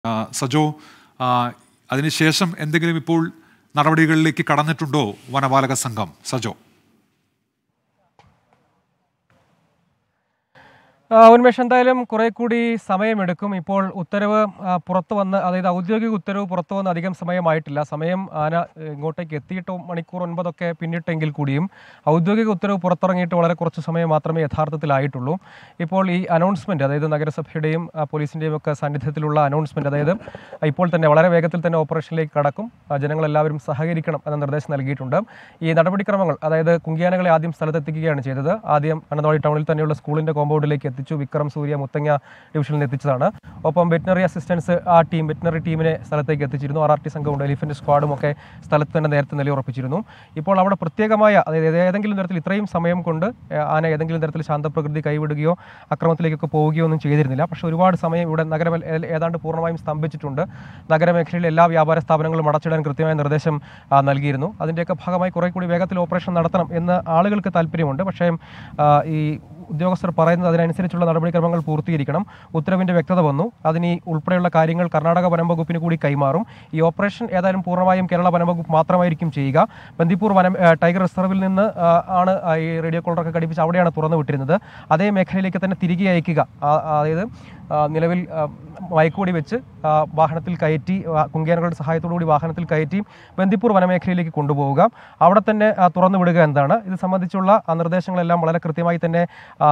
സജോ, അതിനുശേഷം എന്തെങ്കിലും ഇപ്പോൾ നടപടികളിലേക്ക് കടന്നിട്ടുണ്ടോ വനപാലക സംഘം? സജോ. ഉന്മേഷ്, എന്തായാലും കുറെ കൂടി സമയമെടുക്കും. ഇപ്പോൾ ഉത്തരവ് പുറത്തു വന്ന്, അതായത് ഔദ്യോഗിക ഉത്തരവ് പുറത്തു വന്ന് അധികം സമയമായിട്ടില്ല. സമയം ആന ഇങ്ങോട്ടേക്ക് എത്തിയിട്ട് മണിക്കൂർ 9 പിന്നിട്ടെങ്കിൽ കൂടിയും ഔദ്യോഗിക ഉത്തരവ് പുറത്തിറങ്ങിയിട്ട് വളരെ കുറച്ച് സമയം മാത്രമേ യഥാർത്ഥത്തിലായിട്ടുള്ളൂ. ഇപ്പോൾ ഈ അനൗൺസ്മെൻറ്റ്, അതായത് നഗരസഭയുടെയും പോലീസിൻ്റെയും ഒക്കെ സാന്നിധ്യത്തിലുള്ള അനൗൺസ്മെൻറ്റ്, അതായത് ഇപ്പോൾ തന്നെ വളരെ വേഗത്തിൽ തന്നെ ഓപ്പറേഷനിലേക്ക് കടക്കും, ജനങ്ങളെല്ലാവരും സഹകരിക്കണം എന്ന നിർദ്ദേശം നൽകിയിട്ടുണ്ട്. ഈ നടപടിക്രമങ്ങൾ, അതായത് കുങ്കിയാനകളെ ആദ്യം സ്ഥലത്തെത്തിക്കുകയാണ് ചെയ്തത്. ആദ്യം മാനന്തവാടി ടൗണിൽ തന്നെയുള്ള സ്കൂളിൻ്റെ കോമ്പൗണ്ടിലേക്ക് എത്തിച്ചു. വിക്രം സൂര്യ മുത്തങ്ങ ഡിവിഷനിൽ എത്തിച്ചതാണ്. ഒപ്പം വെറ്റിനറി അസിസ്റ്റൻസ് വെറ്റിനറി ടീമിനെ സ്ഥലത്തേക്ക് എത്തിച്ചിരുന്നു. RRT സംഘമുണ്ട്, എലിഫന്റ് സ്ക്വാഡും ഒക്കെ സ്ഥലത്ത് തന്നെ നേരത്തെ നിലയുറപ്പിച്ചിരുന്നു. ഇപ്പോൾ അവിടെ പ്രത്യേകമായ, അതായത് ഏതെങ്കിലും തരത്തിൽ ഇത്രയും സമയം കൊണ്ട് ആന ഏതെങ്കിലും തരത്തിൽ ശാന്തപ്രകൃതി കൈവിടുകയോ അക്രമത്തിലേക്കൊക്കെ പോവുകയോ ഒന്നും ചെയ്തിരുന്നില്ല. പക്ഷേ ഒരുപാട് സമയം ഇവിടെ നഗരം ഏതാണ്ട് പൂർണ്ണമായും സ്തംഭിച്ചിട്ടുണ്ട്. നഗരമേഖലയിലെ എല്ലാ വ്യാപാര സ്ഥാപനങ്ങളും അടച്ചിടാൻ കൃത്യമായ നിർദ്ദേശം നൽകിയിരുന്നു. അതിൻ്റെയൊക്കെ ഭാഗമായി കുറെ കൂടി വേഗത്തിൽ ഓപ്പറേഷൻ നടത്തണം എന്ന് ആളുകൾക്ക് താല്പര്യമുണ്ട്. പക്ഷേ ഈ ഉദ്യോഗസ്ഥർ പറയുന്നത് അതിനനുസരിച്ചുള്ള നടപടിക്രമങ്ങൾ പൂർത്തീകരിക്കണം. ഉത്തരവിൻ്റെ വ്യക്തത വന്നു. അതിന് ഉൾപ്പെടെയുള്ള കാര്യങ്ങൾ കർണാടക വനം വകുപ്പിന് കൂടി കൈമാറും. ഈ ഓപ്പറേഷൻ ഏതായാലും പൂർണ്ണമായും കേരള വനം വകുപ്പ് മാത്രമായിരിക്കും ചെയ്യുക. ബന്ദിപ്പൂർ ടൈഗർ റിസർവിൽ നിന്ന് ആണ് ഈ റേഡിയോ കോളറൊക്കെ ഘടിപ്പിച്ച് അവിടെയാണ് തുറന്നു വിട്ടിരുന്നത്. അതേ മേഖലയിലേക്ക് തന്നെ തിരികെ അയക്കുക, അതായത് നിലവിൽ മയക്കുവെടി വെച്ച് വാഹനത്തിൽ കയറ്റി, കുങ്കിയാനകളുടെ സഹായത്തോടുകൂടി വാഹനത്തിൽ കയറ്റി ബന്ദിപ്പൂർ വനമേഖലയിലേക്ക് കൊണ്ടുപോവുക, അവിടെ തന്നെ തുറന്നു വിടുക എന്നതാണ്. ഇത് സംബന്ധിച്ചുള്ള നിർദ്ദേശങ്ങളെല്ലാം വളരെ കൃത്യമായി തന്നെ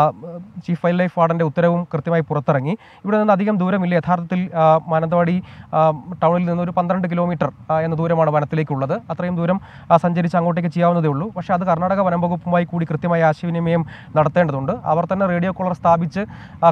ചീഫ് വൈൽഡ് ലൈഫ് വാർഡൻ്റെ ഉത്തരവും കൃത്യമായി പുറത്തിറങ്ങി. ഇവിടെ നിന്ന് അധികം ദൂരമില്ല. യഥാർത്ഥത്തിൽ മാനന്തവാടി ടൗണിൽ നിന്ന് ഒരു 12 കിലോമീറ്റർ എന്ന ദൂരമാണ് വനത്തിലേക്കുള്ളത്. അത്രയും ദൂരം സഞ്ചരിച്ച് അങ്ങോട്ടേക്ക് ചെയ്യാവുന്നതേ ഉള്ളൂ. പക്ഷേ അത് കർണാടക വനം വകുപ്പുമായി കൂടി കൃത്യമായ ആശയവിനിമയം നടത്തേണ്ടതുണ്ട്. അവർ തന്നെ റേഡിയോ കോളർ സ്ഥാപിച്ച്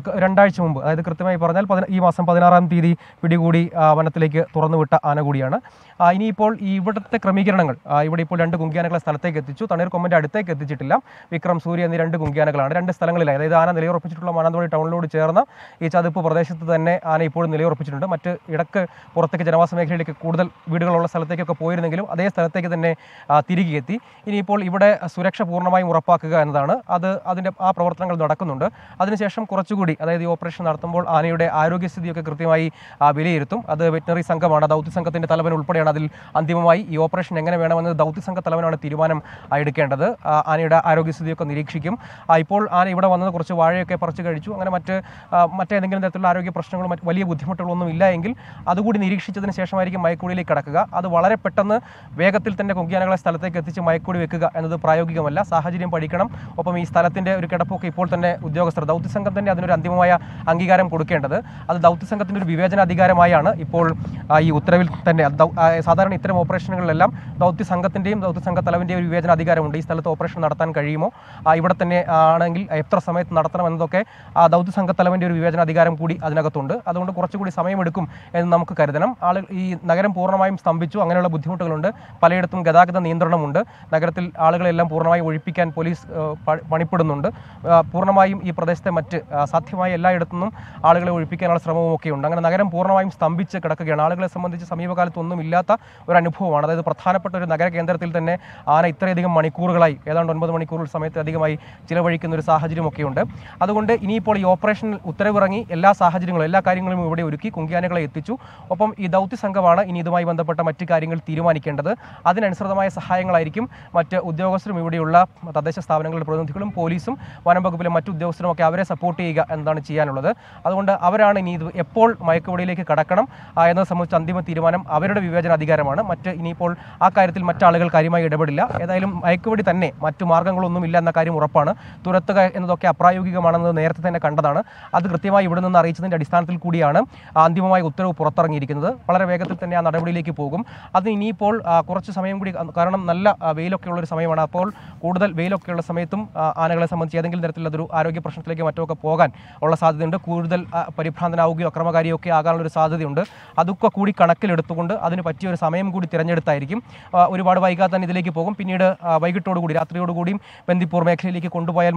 2 ആഴ്ച മുമ്പ്, അതായത് കൃത്യമായി പറഞ്ഞാൽ ഈ മാസം 16-ാം തീയതി പിടികൂടി വനത്തിലേക്ക് തുറന്നുവിട്ട ആന കൂടിയാണ്. ഇനിയിപ്പോൾ ഇവിടുത്തെ ക്രമീകരണങ്ങൾ, ഇവിടെ ഇപ്പോൾ 2 കുങ്കിയാനകളെ സ്ഥലത്തേക്ക് എത്തിച്ചു. തണ്ണീർക്കൊമ്പൻ്റെ അടുത്തേക്ക് എത്തിച്ചിട്ടില്ല. വിക്രം സൂര്യ എന്നീ 2 കുങ്കിയാനകളാണ് 2 സ്ഥലങ്ങളിലായി. അതായത് ആന നിലയുറപ്പിച്ചിട്ടുള്ള മാനന്തവാടി ടൗണിനോട് ചേർന്ന ഈ ചതുപ്പ് പ്രദേശത്ത് തന്നെ ആന ഇപ്പോഴും നിലയുറപ്പിച്ചിട്ടുണ്ട്. മറ്റ് ഇടക്ക് പുറത്തേക്ക് ജനവാസ മേഖലയിലേക്ക് കൂടുതൽ വീടുകളുള്ള സ്ഥലത്തേക്കൊക്കെ പോയിരുന്നെങ്കിലും അതേ സ്ഥലത്തേക്ക് തന്നെ തിരികെ എത്തി. ഇനിയിപ്പോൾ ഇവിടെ സുരക്ഷ പൂർണ്ണമായും ഉറപ്പാക്കുക എന്നതാണ്. അതിൻ്റെ പ്രവർത്തനങ്ങൾ നടക്കുന്നുണ്ട്. അതിനുശേഷം കുറച്ചുകൂടി, അതായത് ഈ ഓപ്പറേഷൻ നടത്തുമ്പോൾ ആനയുടെ ആരോഗ്യസ്ഥിതിയൊക്കെ കൃത്യമായി വിലയിരുത്തും. അത് വെറ്റിനറി സംഘമാണ്, ദൗത്യ സംഘത്തിൻ്റെ തലവൻ ഉൾപ്പെടെയാണ് അതിൽ അന്തിമമായി ഈ ഓപ്പറേഷൻ എങ്ങനെ വേണമെന്നത് ദൗത്യ സംഘ തലവനാണ് തീരുമാനം എടുക്കേണ്ടത്. ആനയുടെ ആരോഗ്യസ്ഥിതിയൊക്കെ നിരീക്ഷിക്കും. ഇപ്പോൾ ആന ഇവിടെ വന്നത് കുറച്ച് വാഴയൊക്കെ പറിച്ചു കഴിച്ചു. അങ്ങനെ മറ്റേതെങ്കിലും തരത്തിലുള്ള ആരോഗ്യ പ്രശ്നങ്ങളും വലിയ ബുദ്ധിമുട്ടുകളൊന്നും ഇല്ല എങ്കിൽ അതുകൂടി നിരീക്ഷിച്ചതിന് ശേഷമായിരിക്കും മയക്കുവെടിയിലേക്ക് കടക്കുക. അത് വളരെ പെട്ടെന്ന് വേഗത്തിൽ തന്നെ കുങ്കിയാനകളെ സ്ഥലത്തേക്ക് എത്തിച്ച് മയക്കുവെടി വെക്കുക എന്നത് പ്രായോഗികമല്ല. സാഹചര്യം പഠിക്കണം. ഒപ്പം ഈ സ്ഥലത്തിൻ്റെ ഒരു കിടപ്പൊക്കെ ഇപ്പോൾ തന്നെ ഉദ്യോഗസ്ഥർ, ദൗത്യ സംഘം തന്നെ അതിനൊരു അന്തിമമായ അംഗീകാരം കൊടുക്കേണ്ടത്. അത് ദൗത്യ സംഘത്തിൻ്റെ ഒരു വിവേചനാധികാരമായാണ് ഇപ്പോൾ ഈ ഉത്തരവിൽ തന്നെ. സാധാരണ ഇത്തരം ഓപ്പറേഷനുകളിലെല്ലാം ദൗത്യ സംഘത്തിൻ്റെയും ദൗത്യ സംഘ തലവൻ്റെയും ഒരു വിവേചനാധികാരമുണ്ട്. ഈ സ്ഥലത്ത് ഓപ്പറേഷൻ നടത്താൻ കഴിയുമോ, ഇവിടെ തന്നെ ആണെങ്കിൽ എത്ര സമയത്ത് നടത്തണം എന്നതൊക്കെ ദൗത്യ സംഘ തലവൻ്റെ ഒരു വിവേചനാധികാരം കൂടി അതിനകത്തുണ്ട്. അതുകൊണ്ട് കുറച്ചുകൂടി സമയമെടുക്കും എന്ന് നമുക്ക് കരുതണം. ഈ നഗരം പൂർണ്ണമായും സ്തംഭിച്ചു. അങ്ങനെയുള്ള ബുദ്ധിമുട്ടുകളുണ്ട്. പലയിടത്തും ഗതാഗത നിയന്ത്രണമുണ്ട്. നഗരത്തിൽ ആളുകളെല്ലാം പൂർണ്ണമായും ഒഴിപ്പിക്കാൻ പോലീസ് പണിപ്പെടുന്നുണ്ട്. പൂർണ്ണമായും ഈ പ്രദേശത്തെ മറ്റ് സാധ്യമായ എല്ലായിടത്തുനിന്നും ആളുകളെ ഒഴിപ്പിക്കാനുള്ള ശ്രമവും ഒക്കെ ഉണ്ട്. അങ്ങനെ നഗരം പൂർണ്ണമായും സ്തംഭിച്ച് കിടക്കുകയാണ്. ആളുകളെ സംബന്ധിച്ച് സമീപകാലത്തൊന്നും ഇല്ലാത്ത ഒരു അനുഭവമാണ്. അതായത് പ്രധാനപ്പെട്ട ഒരു നഗര കേന്ദ്രത്തിൽ തന്നെ ആന ഇത്രയധികം മണിക്കൂറുകളായി, ഏതാണ്ട് 9 മണിക്കൂറുകൾ സമയത്തധികമായി ചിലവഴിക്കുന്ന ഒരു സാഹചര്യമൊക്കെയുണ്ട്. അതുകൊണ്ട് ഇനിയിപ്പോൾ ഈ ഓപ്പറേഷൻ ഉത്തരവിറങ്ങി എല്ലാ സാഹചര്യങ്ങളും എല്ലാ കാര്യങ്ങളും ഇവിടെ ഒരുക്കി കുങ്കിയാനകളെ എത്തിച്ചു. ഒപ്പം ഈ ദൗത്യ സംഘമാണ് ഇനി ഇതുമായി ബന്ധപ്പെട്ട മറ്റ് കാര്യങ്ങൾ തീരുമാനിക്കേണ്ടത്. അതിനനുസൃതമായ സഹായങ്ങളായിരിക്കും മറ്റ് ഉദ്യോഗസ്ഥരും, ഇവിടെയുള്ള തദ്ദേശ സ്ഥാപനങ്ങളുടെ പ്രതിനിധികളും പോലീസും വനം വകുപ്പിലെ മറ്റു ഉദ്യോഗസ്ഥരും ഒക്കെ അവരെ സപ്പോർട്ട് ചെയ്യുക എന്നതാണ് ചെയ്യാനുള്ളത്. അതുകൊണ്ട് അവരാണ് ഇനി ഇത് എപ്പോൾ മയക്കുവെടിയിലേക്ക് കടക്കണം എന്നത് സംബന്ധിച്ച് അന്തിമ തീരുമാനം അവരുടെ വിവേചനാധികാരമാണ്. ഇനിയിപ്പോൾ ആ കാര്യത്തിൽ മറ്റാളുകൾ കാര്യമായി ഇടപെടില്ല. ഏതായാലും മയക്കുവെടി തന്നെ, മറ്റു മാർഗ്ഗങ്ങളൊന്നുമില്ല എന്ന കാര്യം ഉറപ്പാണ്. തുരത്തുക എന്നതൊക്കെ അപ്രായോഗികമാണെന്നത് നേരത്തെ തന്നെ കണ്ടതാണ്. അത് കൃത്യമായി ഇവിടെ നിന്ന് അറിയിച്ചതിൻ്റെ അടിസ്ഥാനത്തിൽ കൂടിയാണ് അന്തിമമായ ഉത്തരവ് പുറത്തിറങ്ങിയിരിക്കുന്നത്. വളരെ വേഗത്തിൽ തന്നെ ആ നടപടിയിലേക്ക് പോകും. അത് ഇനിയിപ്പോൾ കുറച്ച് സമയം കൂടി, കാരണം നല്ല വെയിലൊക്കെ ഉള്ളൊരു സമയമാണ്. അപ്പോൾ കൂടുതൽ വെയിലൊക്കെയുള്ള സമയത്തും ആനകളെ സംബന്ധിച്ച് ഏതെങ്കിലും തരത്തിലുള്ളൊരു ആരോഗ്യ പ്രശ്നത്തിലേക്ക് മറ്റൊക്കെ പോകാൻ ഉള്ള സാധ്യതയുണ്ട്. കൂടുതൽ പരിഭ്രാന്തനാവുകയോ അക്രമകാരിയൊക്കെ ആകാനുള്ളൊരു സാധ്യതയുണ്ട്. അതൊക്കെ കൂടി കണക്കിലെടുത്തുകൊണ്ട് അതിന് പറ്റിയ ഒരു സമയം കൂടി തിരഞ്ഞെടുത്തായിരിക്കും. ഒരുപാട് വൈകാതെ തന്നെ ഇതിലേക്ക് പോകും. പിന്നീട് വൈകിട്ടോടുകൂടി, രാത്രിയോടുകൂടിയും ബന്ദിപ്പൂർ മേഖലയിലേക്ക് കൊണ്ടുപോയാൽ മതിയാകുമെന്ന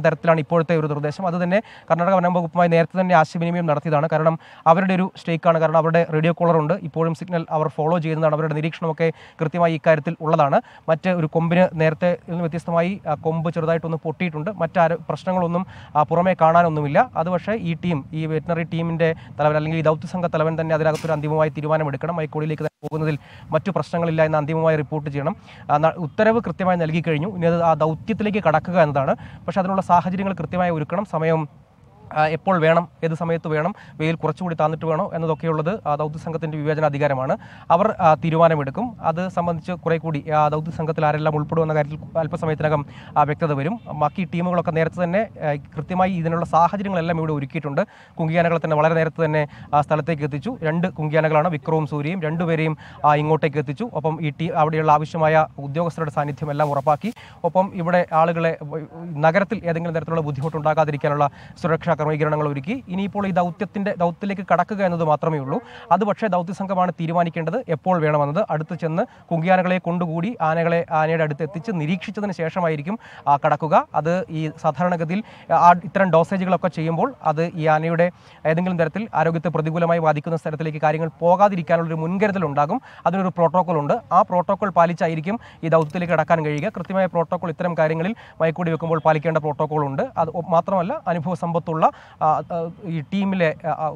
തരത്തിലാണ് ഇപ്പോഴത്തെ ഒരു നിർദ്ദേശം. അത് തന്നെ കർണാടക വനം വകുപ്പുമായി നേരത്തെ തന്നെ ആശയവിനിമയം നടത്തിയതാണ്. കാരണം അവരുടെ ഒരു സ്റ്റേക്കാണ്. കാരണം അവരുടെ റേഡിയോ കോളർ ഉണ്ട്, ഇപ്പോഴും സിഗ്നൽ അവർ ഫോളോ ചെയ്യുന്നതാണ്, അവരുടെ നിരീക്ഷണമൊക്കെ കൃത്യമായി ഇക്കാര്യത്തിൽ ഉള്ളതാണ്. മറ്റ് ഒരു കൊമ്പിന് നേരത്തെ നിന്ന് വ്യത്യസ്തമായി കൊമ്പ് ചെറുതായിട്ടൊന്ന് പൊട്ടിയിട്ടുണ്ട്. മറ്റ് പ്രശ്നങ്ങളൊന്നും പുറമേ കാണാനൊന്നുമില്ല. അത് പക്ഷേ ഈ ടീം, ഈ വെറ്റിനറി ടീമിൻ്റെ തലവൻ അല്ലെങ്കിൽ ഈ ദൗത്യസംഘ തലവൻ തന്നെ അതിനകത്തൊരു അന്തിമമായി തീരുമാനമെടുക്കണം. മൈക്കോടിയിലേക്ക് പോകുന്നതിൽ മറ്റു പ്രശ്നങ്ങളില്ല എന്ന് അന്തിമമായി റിപ്പോർട്ട് ചെയ്യണം. ഉത്തരവ് കൃത്യമായി നൽകി കഴിഞ്ഞു. ഇനി അത് ആ ദൗത്യത്തിലേക്ക് കടക്കുക എന്നതാണ്. പക്ഷേ അതിനുള്ള സാഹചര്യങ്ങൾ കൃത്യമായി ഒരുക്കണം. സമയം എപ്പോൾ വേണം, ഏത് സമയത്ത് വേണം, വെയിൽ കുറച്ചുകൂടി താന്നിട്ട് വേണോ എന്നതൊക്കെയുള്ളത് ദൗത്യസംഘത്തിൻ്റെ വിവേചനാധികാരമാണ്. അവർ തീരുമാനമെടുക്കും. അത് സംബന്ധിച്ച് കുറേ കൂടി ദൗത്യസംഘത്തിൽ ആരെല്ലാം ഉൾപ്പെടുമെന്ന കാര്യത്തിൽ അല്പസമയത്തിനകം വ്യക്തത വരും. ബാക്കി ടീമുകളൊക്കെ നേരത്തെ തന്നെ കൃത്യമായി ഇതിനുള്ള സാഹചര്യങ്ങളെല്ലാം ഇവിടെ ഒരുക്കിയിട്ടുണ്ട്. കുങ്കിയാനകളെ തന്നെ വളരെ നേരത്തെ തന്നെ സ്ഥലത്തേക്ക് എത്തിച്ചു. 2 കുങ്കിയാനകളാണ്, വിക്രവും സൂര്യയും. 2 പേരെയും ഇങ്ങോട്ടേക്ക് എത്തിച്ചു. ഒപ്പം ഈ അവിടെയുള്ള ആവശ്യമായ ഉദ്യോഗസ്ഥരുടെ സാന്നിധ്യം എല്ലാം ഉറപ്പാക്കി. ഒപ്പം ഇവിടെ ആളുകളെ നഗരത്തിൽ ഏതെങ്കിലും തരത്തിലുള്ള ബുദ്ധിമുട്ടുണ്ടാകാതിരിക്കാനുള്ള സുരക്ഷാ ക്രമീകരണങ്ങൾ ഒരുക്കി. ഇനിയിപ്പോൾ ഈ ദൗത്യത്തിലേക്ക് കടക്കുക എന്നത് മാത്രമേ ഉള്ളൂ. അത് പക്ഷേ ദൗത്യസംഘമാണ് തീരുമാനിക്കേണ്ടത് എപ്പോൾ വേണമെന്നത്. അടുത്ത് ചെന്ന് കുങ്കിയാനകളെ കൊണ്ടുകൂടി ആനയുടെ അടുത്ത് എത്തിച്ച് നിരീക്ഷിച്ചതിന് ശേഷമായിരിക്കും കടക്കുക. അത് ഈ സാധാരണഗതിയിൽ ഇത്തരം ഡോസേജുകളൊക്കെ ചെയ്യുമ്പോൾ അത് ഈ ആനയുടെ ഏതെങ്കിലും തരത്തിൽ ആരോഗ്യത്തെ പ്രതികൂലമായി ബാധിക്കുന്ന സ്ഥലത്തിലേക്ക് കാര്യങ്ങൾ പോകാതിരിക്കാനുള്ളൊരു മുൻകരുതൽ ഉണ്ടാകും. അതിനൊരു പ്രോട്ടോക്കോൾ ഉണ്ട്. ആ പ്രോട്ടോക്കോൾ പാലിച്ചായിരിക്കും ഈ ദൗത്യത്തിലേക്ക് കടക്കാൻ കഴിയുക. കൃത്യമായ പ്രോട്ടോക്കോൾ ഇത്തരം കാര്യങ്ങളിൽ മയക്കൂടി വെക്കുമ്പോൾ പാലിക്കേണ്ട പ്രോട്ടോക്കോൾ ഉണ്ട്. അത് മാത്രമല്ല അനുഭവ സമ്പത്തുള്ള ഈ ടീമിലെ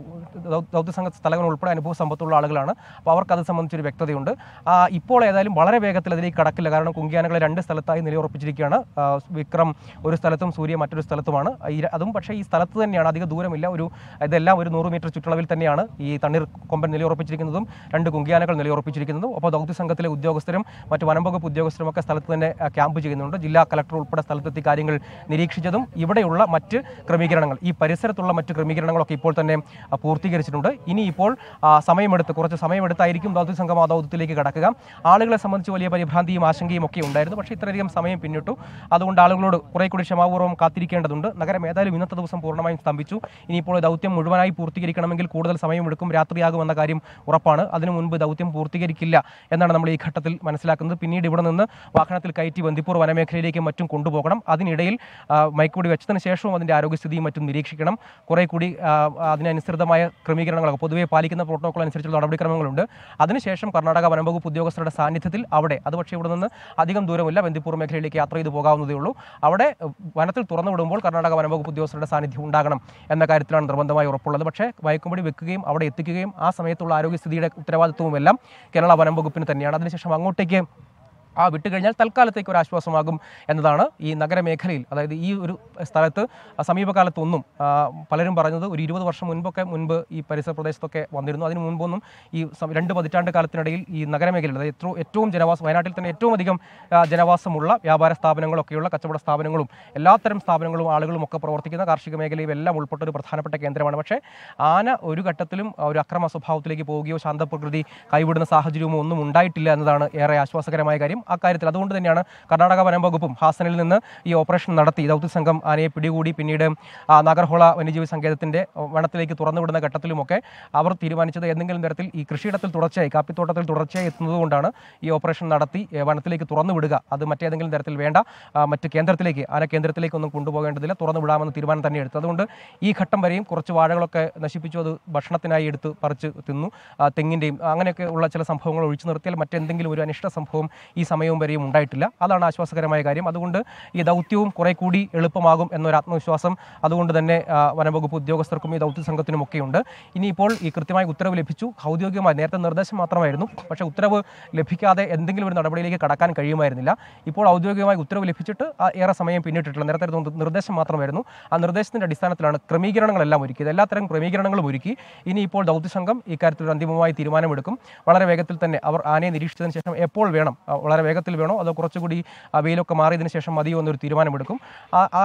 ദൗത്യസംഘ തലവൻ ഉൾപ്പെടെ അനുഭവ സമ്പത്തുള്ള ആളുകളാണ്. അപ്പോൾ അവർക്കത് സംബന്ധിച്ചൊരു വ്യക്തതയുണ്ട്. ഇപ്പോൾ ഏതായാലും വളരെ വേഗത്തിൽ അതിലേക്ക് കടക്കില്ല. കാരണം കുങ്കിയാനകളെ 2 സ്ഥലത്തായി നിലയുറപ്പിച്ചിരിക്കുകയാണ്. വിക്രം ഒരു സ്ഥലത്തും സൂര്യ മറ്റൊരു സ്ഥലത്തുമാണ്. അതും പക്ഷേ ഈ സ്ഥലത്ത് തന്നെയാണ്, അധിക ദൂരമില്ല. ഇതെല്ലാം ഒരു 100 മീറ്റർ ചുറ്റളവിൽ തന്നെയാണ് ഈ തണ്ണീർ കൊമ്പൻ നിലയുറപ്പിച്ചിരിക്കുന്നതും 2 കുങ്കിയാനകൾ നിലയുറപ്പിച്ചിരിക്കുന്നതും. അപ്പോൾ ദൗത്യസംഘത്തിലെ ഉദ്യോഗസ്ഥരും മറ്റ് വനം വകുപ്പ് ഉദ്യോഗസ്ഥരും ഒക്കെ സ്ഥലത്ത് തന്നെ ക്യാമ്പ് ചെയ്യുന്നുണ്ട്. ജില്ലാ കളക്ടർ ഉൾപ്പെടെ സ്ഥലത്തെത്തി കാര്യങ്ങൾ നിരീക്ഷിച്ചതും ഇവിടെയുള്ള മറ്റ് ക്രമീകരണങ്ങൾ, ഈ പരിസരത്തുള്ള മറ്റ് ക്രമീകരണങ്ങളൊക്കെ ഇപ്പോൾ തന്നെ പൂർത്തീകരിച്ചിട്ടുണ്ട്. ഇനിയിപ്പോൾ കുറച്ച് സമയമെടുത്തായിരിക്കും ദൗത്യസംഘം ആ ദൗത്യത്തിലേക്ക് കടക്കുക. ആളുകളെ സംബന്ധിച്ച് വലിയ പരിഭ്രാന്തിയും ആശങ്കയും ഒക്കെ ഉണ്ടായിരുന്നു. പക്ഷേ ഇത്രയധികം സമയം പിന്നിട്ടു. അതുകൊണ്ട് ആളുകളോട് കുറെ കൂടി ക്ഷമാപൂർവ്വം കാത്തിരിക്കേണ്ടതുണ്ട്. നഗരം ഏതായാലും ഇന്നത്തെ ദിവസം പൂർണ്ണമായും സ്തംഭിച്ചു. ഇനിയിപ്പോൾ ദൗത്യം മുഴുവനായി പൂർത്തീകരിക്കണമെങ്കിൽ കൂടുതൽ സമയമെടുക്കും, രാത്രിയാകുമെന്ന കാര്യം ഉറപ്പാണ്. അതിനു മുൻപ് ദൗത്യം പൂർത്തീകരിക്കില്ല എന്നാണ് നമ്മൾ ഈ ഘട്ടത്തിൽ മനസ്സിലാക്കുന്നത്. പിന്നീട് ഇവിടെ നിന്ന് വാഹനത്തിൽ കയറ്റി ബന്ദിപ്പൂർ വനമേഖലയിലേക്കും മറ്റും കൊണ്ടുപോകണം. അതിനിടയിൽ മൈക്കൂടി വെച്ചതിന് ശേഷവും അതിൻ്റെ ആരോഗ്യസ്ഥിതിയും മറ്റും നിരീക്ഷിക്കണം. കുറേ കൂടി അതിനനുസൃതമായ ക്രമീകരണങ്ങളൊക്കെ പൊതുവെ പാലിക്കുന്ന പ്രോട്ടോക്കോൾ അനുസരിച്ചുള്ള നടപടിക്രമങ്ങളുണ്ട്. അതിനുശേഷം കർണാടക വനംവകുപ്പ് ഉദ്യോഗസ്ഥരുടെ സാന്നിധ്യത്തിൽ അവിടെ, അത് പക്ഷേ ഇവിടെ നിന്ന് അധികം ദൂരമില്ല, ബന്ദിപ്പൂർ മേഖലയിലേക്ക് യാത്ര ചെയ്ത് പോകാവുന്നതേ ഉള്ളൂ. അവിടെ വനത്തിൽ തുറന്നു വിടുമ്പോൾ കർണാടക വനംവകുപ്പ് ഉദ്യോഗസ്ഥരുടെ സാന്നിധ്യം ഉണ്ടാകണം എന്ന കാര്യത്തിലാണ് നിർബന്ധമായി ഉറപ്പുള്ളത്. പക്ഷേ മയക്കുമടി വെക്കുകയും അവിടെ എത്തിക്കുകയും ആ സമയത്തുള്ള ആരോഗ്യസ്ഥിതിയുടെ ഉത്തരവാദിത്വവുമെല്ലാം കേരള വനം വകുപ്പിന് തന്നെയാണ്. അതിനുശേഷം അങ്ങോട്ടേക്ക് വിട്ടുകഴിഞ്ഞാൽ തൽക്കാലത്തേക്ക് ഒരു ആശ്വാസമാകും എന്നതാണ് ഈ നഗരമേഖലയിൽ. അതായത് ഈ ഒരു സ്ഥലത്ത് സമീപകാലത്തൊന്നും പലരും പറഞ്ഞത് ഒരു 20 വർഷം മുൻപ് ഈ പരിസര പ്രദേശത്തൊക്കെ വന്നിരുന്നു. അതിന് മുൻപൊന്നും ഈ 2 പതിറ്റാണ്ട് കാലത്തിനിടയിൽ ഈ നഗരമേഖലയിൽ, അതായത് ഏറ്റവും വയനാട്ടിൽ തന്നെ ഏറ്റവും അധികം ജനവാസമുള്ള വ്യാപാര സ്ഥാപനങ്ങളൊക്കെയുള്ള കച്ചവട സ്ഥാപനങ്ങളും എല്ലാത്തരം സ്ഥാപനങ്ങളും ആളുകളും ഒക്കെ പ്രവർത്തിക്കുന്ന കാർഷിക മേഖലയും എല്ലാം ഉൾപ്പെട്ട ഒരു പ്രധാനപ്പെട്ട കേന്ദ്രമാണ്. പക്ഷേ ആന ഒരു ഘട്ടത്തിലും ഒരു അക്രമ സ്വഭാവത്തിലേക്ക് പോവുകയോ ശാന്തപ്രകൃതി കൈവിടുന്ന സാഹചര്യമോ ഒന്നും ഉണ്ടായിട്ടില്ല എന്നതാണ് ഏറെ ആശ്വാസകരമായ കാര്യം. അക്കാര്യത്തിൽ അതുകൊണ്ട് തന്നെയാണ് കർണാടക വനം വകുപ്പും ഹാസനിൽ നിന്ന് ഈ ഓപ്പറേഷൻ നടത്തി ദൗത്യസംഘം ആനയെ പിടികൂടി പിന്നീട് നാഗർഹോള വന്യജീവി സങ്കേതത്തിൻ്റെ വനത്തിലേക്ക് തുറന്നുവിടുന്ന ഘട്ടത്തിലുമൊക്കെ അവർ തീരുമാനിച്ചത് ഏതെങ്കിലും തരത്തിൽ ഈ കൃഷിയിടത്തിൽ തുടർച്ചയായി, കാപ്പിത്തോട്ടത്തിൽ തുടർച്ചയായി എത്തുന്നതുകൊണ്ടാണ് ഈ ഓപ്പറേഷൻ നടത്തി വനത്തിലേക്ക് തുറന്നുവിടുക. അത് മറ്റേതെങ്കിലും തരത്തിൽ വേണ്ട, മറ്റ് കേന്ദ്രത്തിലേക്ക്, ആന കേന്ദ്രത്തിലേക്കൊന്നും കൊണ്ടുപോകേണ്ടതില്ല, തുറന്നു വിടാമെന്ന് തീരുമാനം തന്നെ എടുത്തു. അതുകൊണ്ട് ഈ ഘട്ടം വരെയും കുറച്ച് വാഴകളൊക്കെ നശിപ്പിച്ചു, അത് ഭക്ഷണത്തിനായി എടുത്ത് പറിച്ച് തിന്നു, തെങ്ങിൻ്റെയും അങ്ങനെയൊക്കെ ഉള്ള ചില സംഭവങ്ങൾ ഒഴിച്ചു നിർത്തിയാൽ മറ്റെന്തെങ്കിലും ഒരു അനിഷ്ട സംഭവം ഈ സമയവും വരെയും ഉണ്ടായിട്ടില്ല. അതാണ് ആശ്വാസകരമായ കാര്യം. അതുകൊണ്ട് ഈ ദൗത്യവും കുറെ കൂടി എളുപ്പമാകും എന്നൊരു ആത്മവിശ്വാസം അതുകൊണ്ട് തന്നെ വനംവകുപ്പ് ഉദ്യോഗസ്ഥർക്കും ഈ ദൗത്യ സംഘത്തിനുമൊക്കെ ഉണ്ട്. ഇനിയിപ്പോൾ ഈ കൃത്യമായി ഉത്തരവ് ലഭിച്ചു. ഔദ്യോഗികമായി നേരത്തെ നിർദ്ദേശം മാത്രമായിരുന്നു, പക്ഷേ ഉത്തരവ് ലഭിക്കാതെ എന്തെങ്കിലും ഒരു നടപടിയിലേക്ക് കടക്കാൻ കഴിയുമായിരുന്നില്ല. ഇപ്പോൾ ഔദ്യോഗികമായി ഉത്തരവ് ലഭിച്ചിട്ട് ഏറെ സമയം പിന്നിട്ടിട്ടില്ല. നേരത്തെ നിർദ്ദേശം മാത്രമായിരുന്നു. ആ നിർദ്ദേശത്തിൻ്റെ അടിസ്ഥാനത്തിലാണ് ക്രമീകരണങ്ങളെല്ലാം ഒരുക്കിയത്. എല്ലാത്തരം ക്രമീകരണങ്ങളും ഒരുക്കി. ഇനിയിപ്പോൾ ദൗത്യസംഘം ഇക്കാര്യത്തിൽ ഒരു അന്തിമമായി തീരുമാനമെടുക്കും. വളരെ വേഗത്തിൽ തന്നെ അവർ ആനയെ നിരീക്ഷിച്ചതിന് ശേഷം എപ്പോൾ വേണം, വളരെ വേഗത്തിൽ വേണോ അതോ കുറച്ചുകൂടി വെയിലൊക്കെ മാറിയതിന് ശേഷം മതിയോ എന്നൊരു തീരുമാനമെടുക്കും. ആ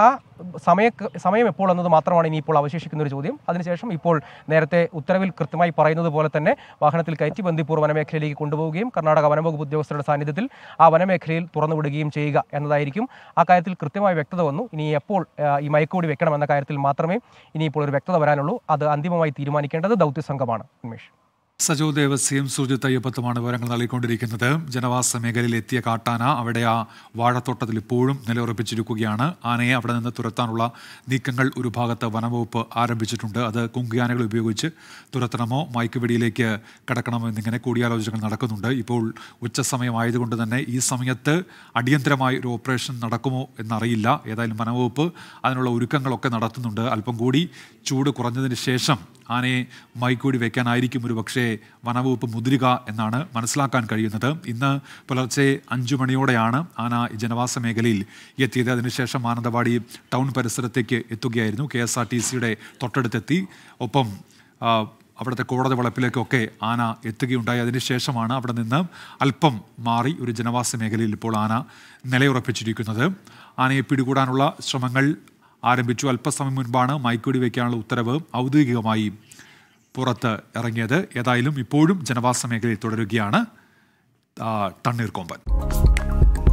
സമയം എപ്പോൾ എന്നത് മാത്രമാണ് ഇനിയിപ്പോൾ അവശേഷിക്കുന്ന ഒരു ചോദ്യം. അതിനുശേഷം ഇപ്പോൾ നേരത്തെ ഉത്തരവിൽ കൃത്യമായി പറയുന്നത് പോലെ തന്നെ വാഹനത്തിൽ കയറ്റി ബന്ദിപ്പൂർ വനമേഖലയിലേക്ക് കൊണ്ടുപോവുകയും കർണാടക വനംവകുപ്പ് ഉദ്യോഗസ്ഥരുടെ സാന്നിധ്യത്തിൽ ആ വനമേഖലയിൽ തുറന്നുവിടുകയും ചെയ്യുക എന്നതായിരിക്കും. ആ കാര്യത്തിൽ കൃത്യമായ വ്യക്തത വന്നു. ഇനി എപ്പോൾ ഈ മയക്കുകൂടി വെക്കണം എന്ന കാര്യത്തിൽ മാത്രമേ ഇനിയിപ്പോൾ ഒരു വ്യക്തത വരാനുള്ളൂ. അത് അന്തിമമായി തീരുമാനിക്കേണ്ടത് ദൗത്യസംഘമാണ്. ഉന്മേഷ്. സജോ ദേവസ്യം സുജിത് അയ്യപ്പത്തുമാണ് വിവരങ്ങൾ നൽകിക്കൊണ്ടിരിക്കുന്നത്. ജനവാസ മേഖലയിൽ എത്തിയ കാട്ടാന അവിടെ ആ വാഴത്തോട്ടത്തിൽ ഇപ്പോഴും നിലയുറപ്പിച്ചിരിക്കുകയാണ്. ആനയെ അവിടെ നിന്ന് തുരത്താനുള്ള നീക്കങ്ങൾ ഒരു ഭാഗത്ത് വനംവകുപ്പ് ആരംഭിച്ചിട്ടുണ്ട്. അത് കുങ്കിയാനകൾ ഉപയോഗിച്ച് തുരത്തണമോ മയക്കുവെടിയിലേക്ക് കടക്കണമോ എന്നിങ്ങനെ കൂടിയാലോചനകൾ നടക്കുന്നുണ്ട്. ഇപ്പോൾ ഉച്ചസമയമായതുകൊണ്ട് തന്നെ ഈ സമയത്ത് അടിയന്തരമായി ഒരു ഓപ്പറേഷൻ നടക്കുമോ എന്നറിയില്ല. ഏതായാലും വനംവകുപ്പ് അതിനുള്ള ഒരുക്കങ്ങളൊക്കെ നടത്തുന്നുണ്ട്. അല്പം കൂടി ചൂട് കുറഞ്ഞതിന് ശേഷം ആനയെ മൈക്കൂടി വയ്ക്കാനായിരിക്കും ഒരു പക്ഷേ വനവകുപ്പ് മുതിരുക എന്നാണ് മനസ്സിലാക്കാൻ കഴിയുന്നത്. ഇന്ന് പുലർച്ചെ 5 മണിയോടെയാണ് ആന ജനവാസ മേഖലയിൽ എത്തിയത്. അതിനുശേഷം മാനന്തവാടി ടൗൺ പരിസരത്തേക്ക് എത്തുകയായിരുന്നു. KSRTCയുടെ തൊട്ടടുത്തെത്തി. ഒപ്പം അവിടുത്തെ കോടതി വളപ്പിലേക്കൊക്കെ ആന എത്തുകയുണ്ടായി. അതിനുശേഷമാണ് അവിടെ നിന്ന് അല്പം മാറി ഒരു ജനവാസ മേഖലയിൽ ഇപ്പോൾ ആന നിലയുറപ്പിച്ചിരിക്കുന്നത്. ആനയെ പിടികൂടാനുള്ള ശ്രമങ്ങൾ ആരംഭിച്ചു. അല്പസമയം മുൻപാണ് മയക്കുവെടി വയ്ക്കാനുള്ള ഉത്തരവ് ഔദ്യോഗികമായി പുറത്ത് ഇറങ്ങിയത്. ഏതായാലും ഇപ്പോഴും ജനവാസ മേഖലയിൽ തുടരുകയാണ് തണ്ണീർക്കൊമ്പൻ.